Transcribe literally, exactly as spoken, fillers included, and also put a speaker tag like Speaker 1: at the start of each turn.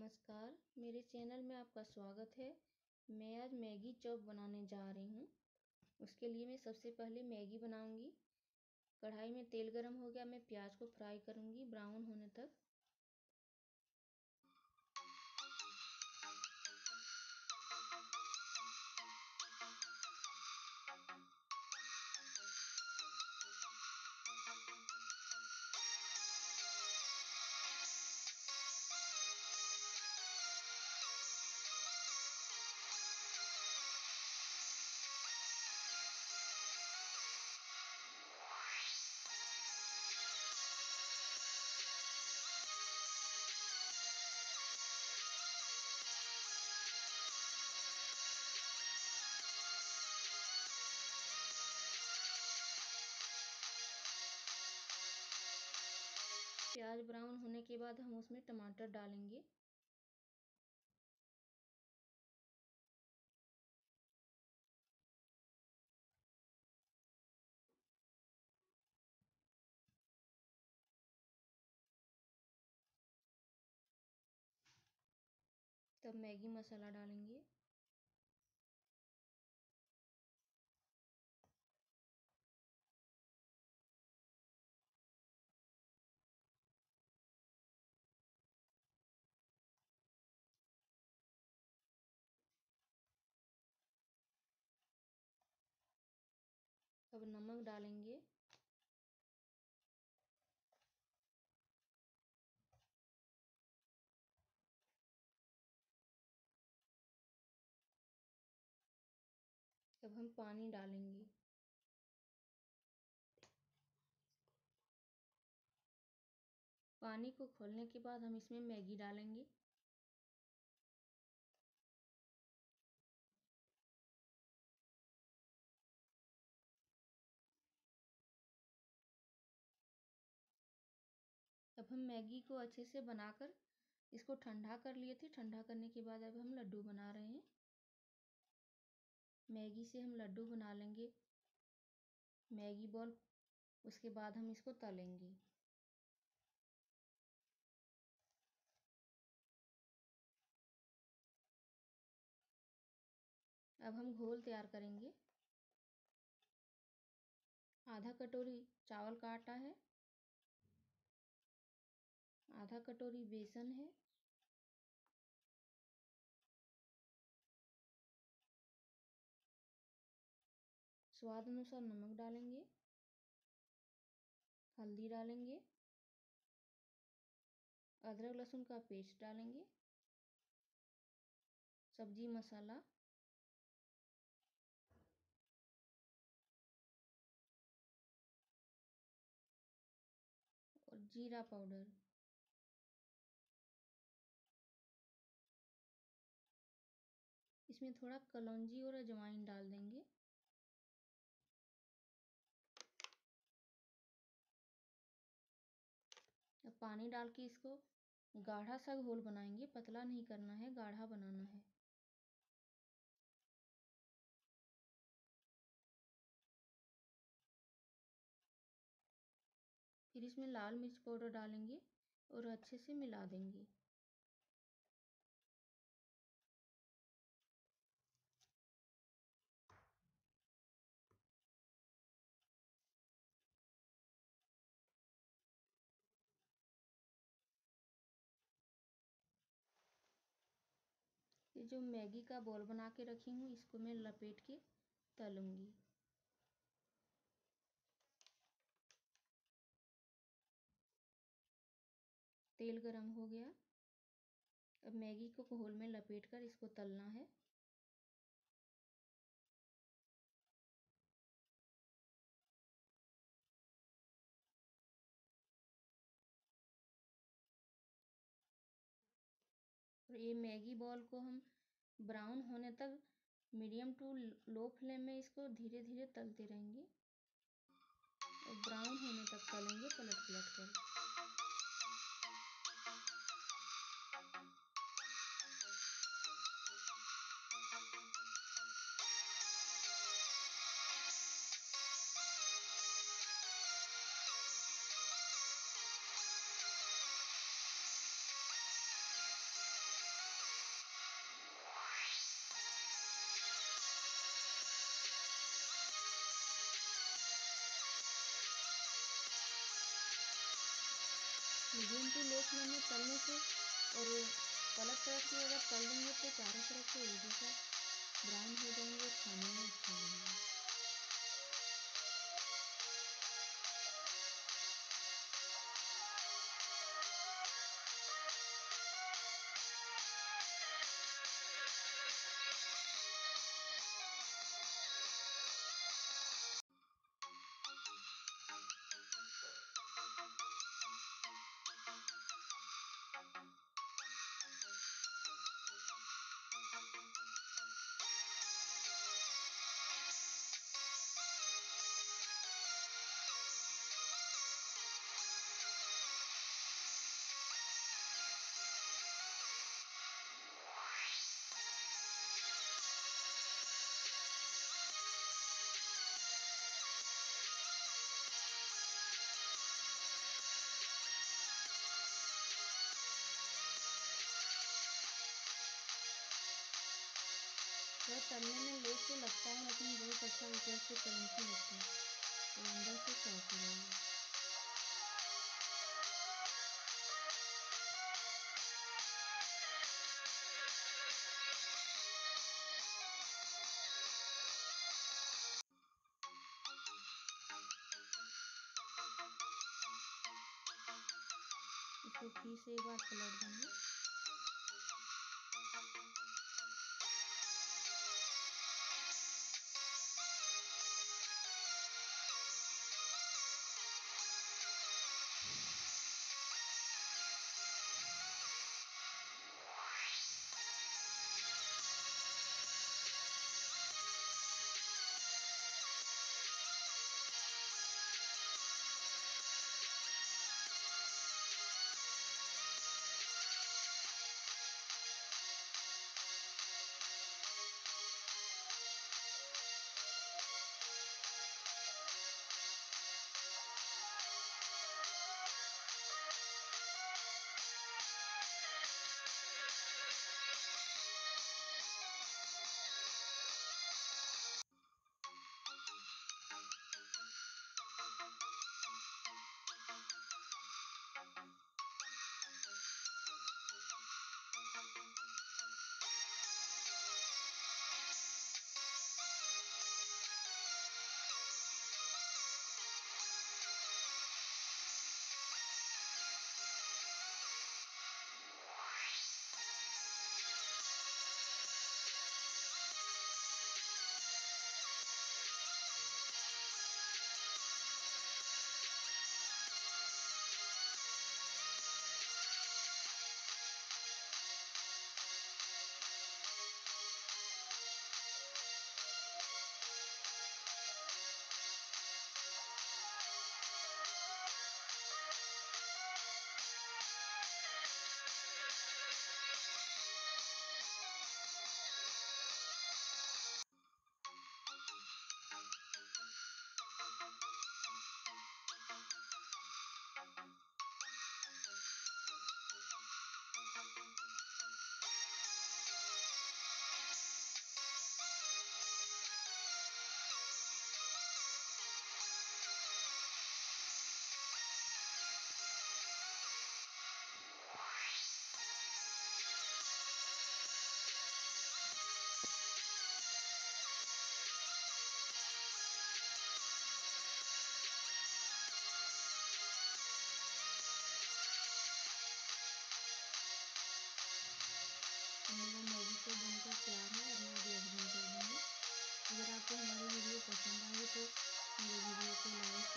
Speaker 1: नमस्कार, मेरे चैनल में आपका स्वागत है। मैं आज मैगी चॉप बनाने जा रही हूँ। उसके लिए मैं सबसे पहले मैगी बनाऊंगी। कढ़ाई में तेल गरम हो गया, मैं प्याज को फ्राई करूंगी ब्राउन होने तक। प्याज ब्राउन होने के बाद हम उसमें टमाटर डालेंगे। तब मैगी मसाला डालेंगे। अब नमक डालेंगे। अब हम पानी डालेंगे। पानी को खोलने के बाद हम इसमें मैगी डालेंगे। अब हम मैगी को अच्छे से बनाकर इसको ठंडा कर लिए थे। ठंडा करने के बाद अब हम लड्डू बना रहे हैं। मैगी से हम लड्डू बना लेंगे, मैगी बॉल। उसके बाद हम इसको तलेंगे। अब हम घोल तैयार करेंगे। आधा कटोरी चावल का आटा है, आधा कटोरी बेसन है, स्वाद अनुसार नमक डालेंगे, हल्दी डालेंगे, अदरक लहसुन का पेस्ट डालेंगे, सब्जी मसाला, और जीरा पाउडर। इसमें थोड़ा कलौंजी और अजवाइन डाल देंगे। अब पानी डाल के इसको गाढ़ा सा घोल बनाएंगे। पतला नहीं करना है, गाढ़ा बनाना है। फिर इसमें लाल मिर्च पाउडर डालेंगे और अच्छे से मिला देंगे। ये जो मैगी का बॉल बना के रखी हूँ, इसको मैं लपेट के तलूंगी। तेल गरम हो गया। अब मैगी को घोल में लपेट कर इसको तलना है। और ये मैगी बॉल को हम ब्राउन होने तक मीडियम टू लो फ्लेम में इसको धीरे धीरे तलते रहेंगे और ब्राउन होने तक तलेंगे, पलट पलट कर। मीडियम टू लो फ्लेम में तलने से और पलट पलट के अगर तल देंगे तो चारों तरफ से एक जैसा ब्राउन हो जाएंगे और खाने में अच्छा लगेगा। थोड़ा तलने में लेट तो लगता है लेकिन बहुत अच्छा ऊपर से क्रंची लगता है और अंदर से सॉफ्ट रहेगा। इसको फिर से एक बार पलट देंगे। मेरा मैगी तो बनकर तैयार है। अब मैं गैस बंद कर दूँगी। अगर आपको हमारी वीडियो पसंद आई तो मेरे वीडियो को लाइक